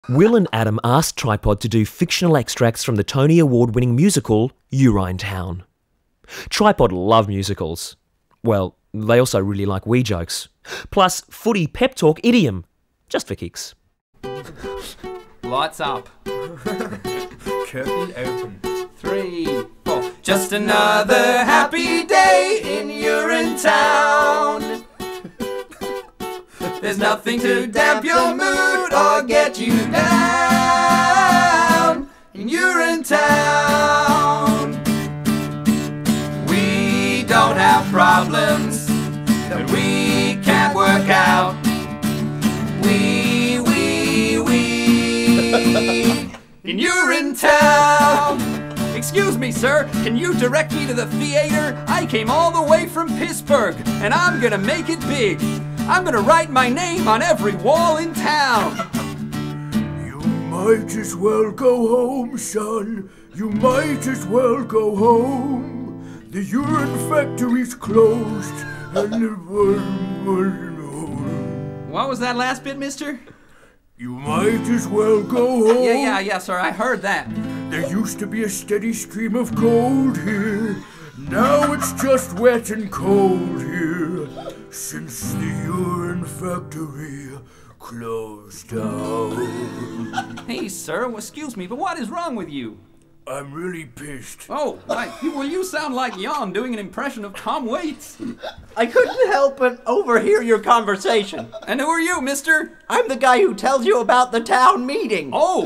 Will and Adam asked Tripod to do fictional extracts from the Tony Award-winning musical Urinetown. Tripod love musicals. Well, they also really like wee jokes. Plus, footy pep talk idiom. Just for kicks. Lights up. Curtain open. 3, 4. Just another happy day in Urinetown. There's nothing to damp your mood or get you down in Urinetown. We don't have problems that we can't work out. We in Urinetown. Excuse me, sir, can you direct me to the theater? I came all the way from Pittsburgh, and I'm gonna make it big. I'm gonna write my name on every wall in town. You might as well go home, son. You might as well go home. The urine factory's closed, and the What was that last bit, mister? You might as well go home. Yeah, sir, I heard that. There used to be a steady stream of gold here. Now it's just wet and cold here. Since the urine factory closed down. Hey, sir, excuse me, but what is wrong with you? I'm really pissed. Oh, right. Well, you sound like Jan doing an impression of Tom Waits. I couldn't help but overhear your conversation. And who are you, mister? I'm the guy who tells you about the town meeting. Oh!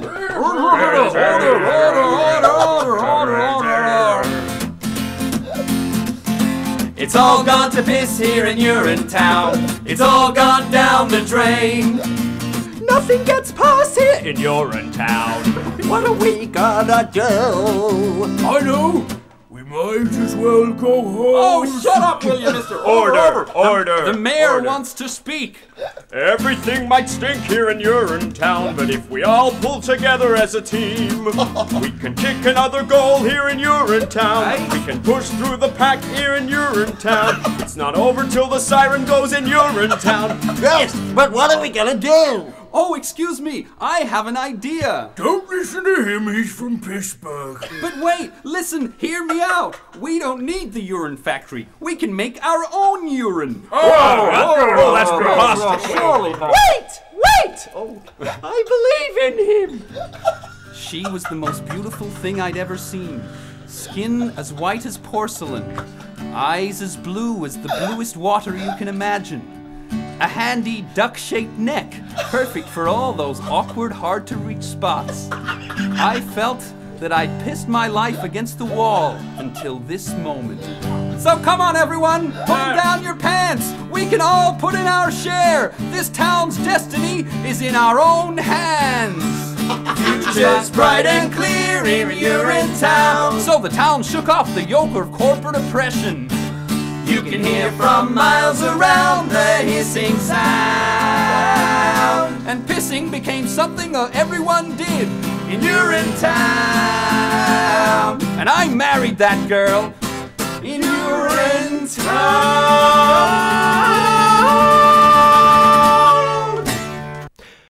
It's all gone to piss here in Urinetown. It's all gone down the drain. Nothing gets past here In Urinetown. What are we gonna do? I know. We might as well go home. Oh, shut up, will you, mister? Order! The mayor wants to speak. Everything might stink here in Urinetown, but if we all pull together as a team, we can kick another goal here in Urinetown. We can push through the pack here in Urinetown. It's not over till the siren goes in Urinetown. Yes, but what are we gonna do? Oh, excuse me, I have an idea. Don't listen to him, he's from Pittsburgh. But wait, listen, hear me out. We don't need the urine factory. We can make our own urine. Oh, that's preposterous. Wait! Oh, I believe in him. She was the most beautiful thing I'd ever seen. Skin as white as porcelain. Eyes as blue as the bluest water you can imagine. A handy duck-shaped neck, perfect for all those awkward, hard-to-reach spots. I felt that I'd pissed my life against the wall until this moment. So come on, everyone, pull down your pants. We can all put in our share. This town's destiny is in our own hands. Future's bright and clear in Urinetown. So the town shook off the yoke of corporate oppression. You can hear from miles around the hissing sound. And pissing became something that everyone did in Urinetown. And I married that girl in Urinetown.